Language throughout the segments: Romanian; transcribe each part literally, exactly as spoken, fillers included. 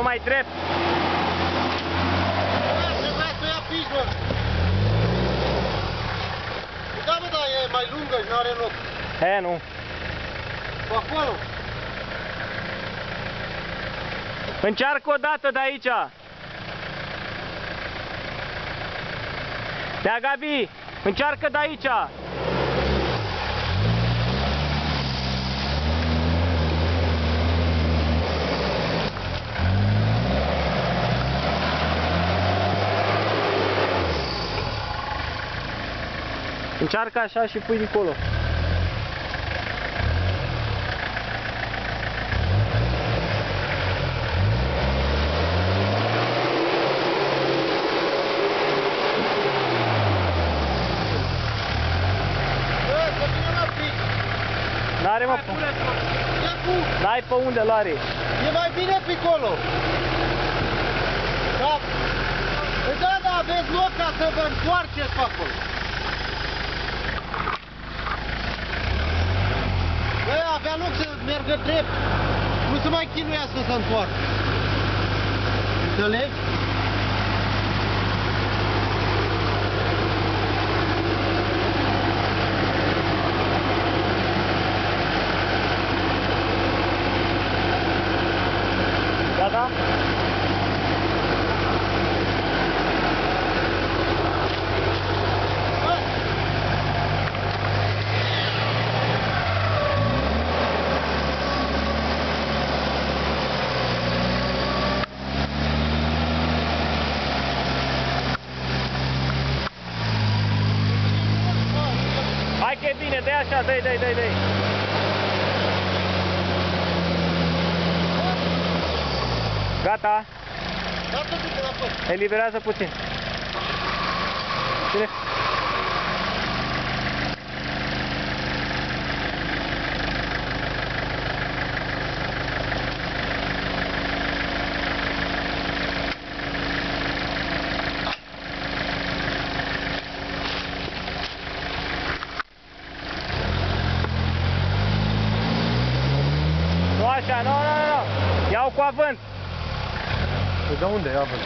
mai drept. Trebuia să ia pici, mă. Da, mă, dar e mai lungă și n-are loc. E, nu. Pe acolo. Încearcă o dată de aici. Dea, Gabi, încearcă de aici. Încearcă așa și pui dincolo. N-are, mă, n-ai pe unde l-are. E mai bine pe acolo. Da, da, da, aveți loc ca să vă întoarceți pe acolo. Bă, avea loc să meargă drept. Nu se mai chinuiască să se întoarcă. Înțelegi? Gata? Hai că e bine, dă-i așa, dă-i, dă-i, dă-i, dă-i. Gata. Eliberează puțin. Bine. Nu așa, nu, nu, nu. Iau cu avânt. De unde e avânt?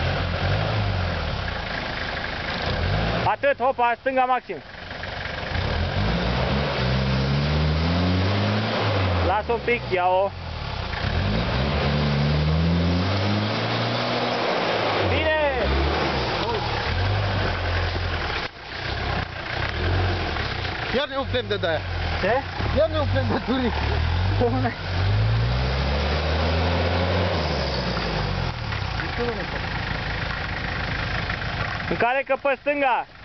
Atât, hopa, stânga maxim. Lasă un pic, ia-o. Bine! Ia-ne un plen de de-aia. Ce? Ia-ne un plen de turic. Încalecă pe stânga!